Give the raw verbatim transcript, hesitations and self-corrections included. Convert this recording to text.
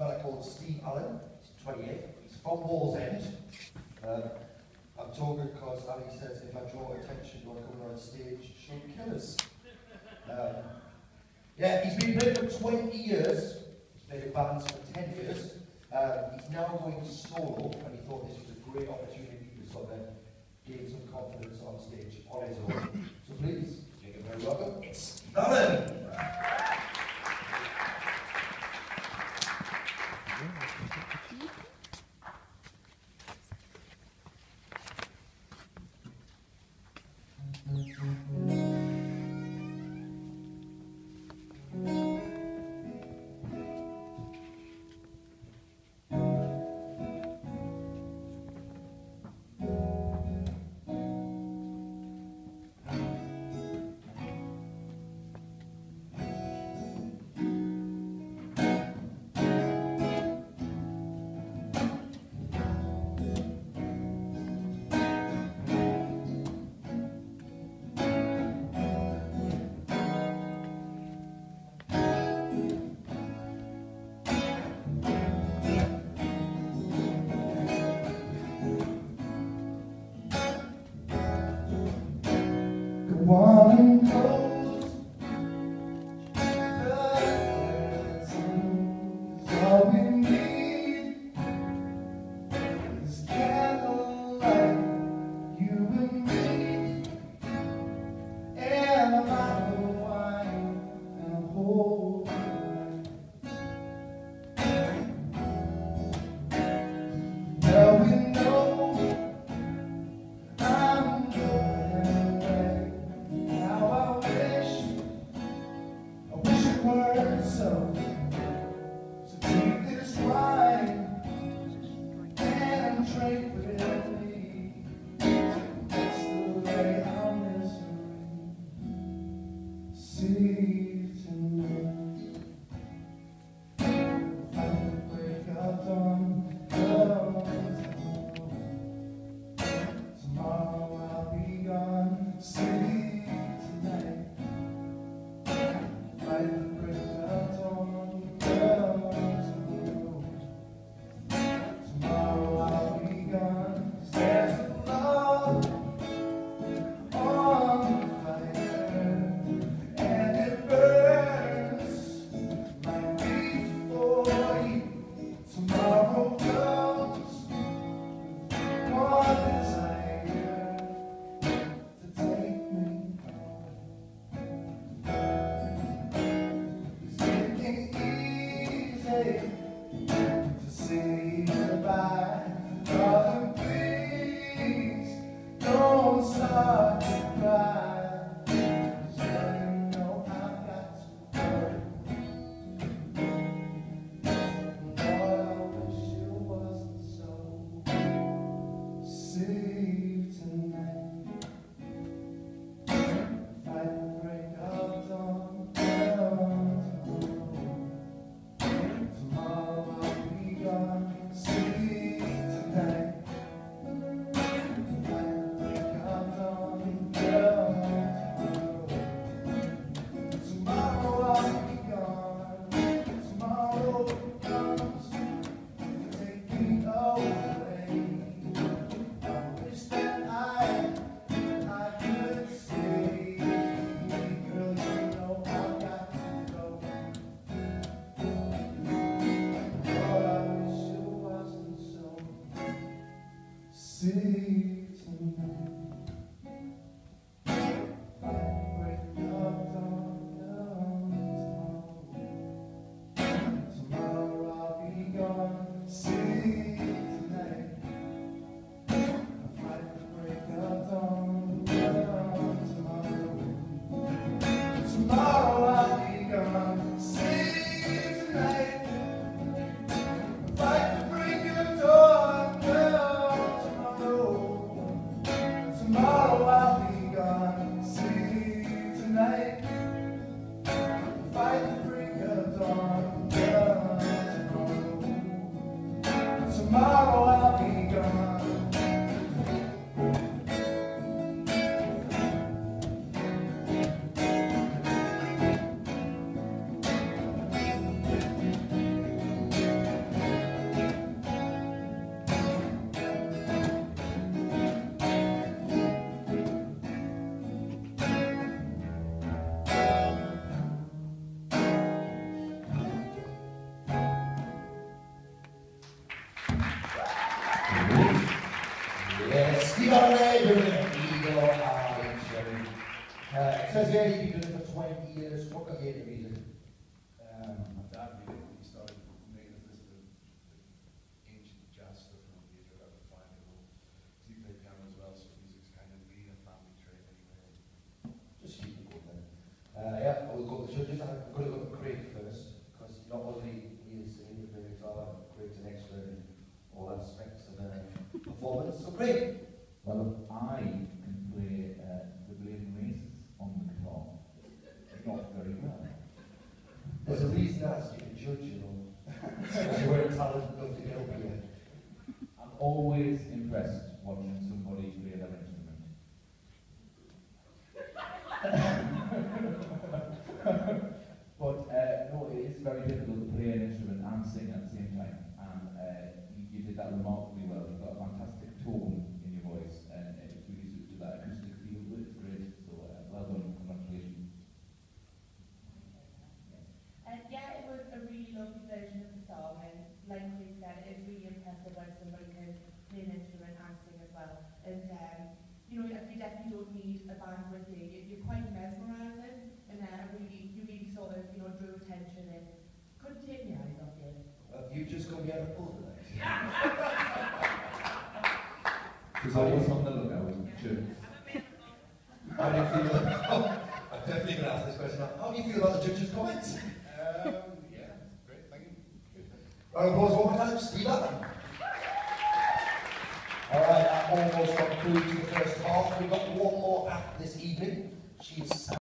fella called Steve Allen. He's twenty-eight. He's from Wallsend. Um, I'm talking because Ali says if I draw attention when coming on stage, she'll kill us. Um, yeah, he's been playing for twenty years. He's played in bands for ten years. Um, he's now going solo, and he thought this was a great opportunity to sort of gain some confidence on stage on his own. So please, make it very welcome. It's Steve Allen. One close, all we need is candlelight, you and me, and a bottle of wine and a whole night. Well, we know I'm going away. How I wish, I wish it weren't so. So take this wine and drink with me. That's the way our misery sees tonight. Fight the break of dawn, tomorrow I'll be gone. See tonight. Fight the break of dawn, tomorrow I'll be gone. 'Cause there's a love on the fire, and it burns like before you. Tomorrow comes one desire to take me home. It's getting easy to say goodbye. Darling, please don't start to cry. 'Cause now you know I've got to go. Lord, I wish it wasn't so. See tonight. Fight the break of dawn. Tomorrow I'll be gone. See tonight. Fight the break of dawn. Tomorrow I'll be gone. Tomorrow comes to take me away. I wish that I, I could say, girl, you know I've got to go. Lord, I wish it wasn't so. See tonight. Break of dawn, tomorrow I'll be gone. See tonight. Fight the break of dawn, tomorrow. Tomorrow I'll be gone. See tonight. Fight the break of dawn, tomorrow. got a neighbour with an eagle eye, Jerry. Uh, it says here you've been doing it for twenty years. What got you into music? Um, my dad really, when he started making us listen to ancient jazz stuff and the age of that fine little. He played piano as well, so music's kind of been a family trait anyway. Just keep it going then. Uh, yeah, we'll go to the judges. I'm going to go to Craig first, because not only he is singing, but Craig's are Craig's an expert in all aspects of uh, performance. So Craig. Well, I can play uh, the Blazing Races on the guitar. Not very well. There's a reason I asked you to judge, you know. Because you weren't talented enough to get up here. I'm always impressed watching somebody play their instrument. But uh, no, it is very difficult to play an instrument and sing at the same time. And uh, you, you did that remarkably well. You've got a fantastic tone in your voice, and it's really suited to that acoustic feel. It's great. So uh, well done. Congratulations. And yeah, it was a really lovely version of the song, and like we said, it's really impressive when somebody can play an instrument and sing as well. And um, you know, you definitely don't need a band with you. You're quite mesmerising, and uh, really, you really sort of, you know, drew attention and couldn't take my eyes off you. Have you just got me out of pull tonight? There's always on the lookout. Sure. How do you feel? Oh, I'm definitely going to ask this question now. How do you feel about the judges' comments? Um, yeah, great, thank you. Round of applause one more time, Steve Allen. Alright, that almost concludes the first half. We've got one more act this evening. She's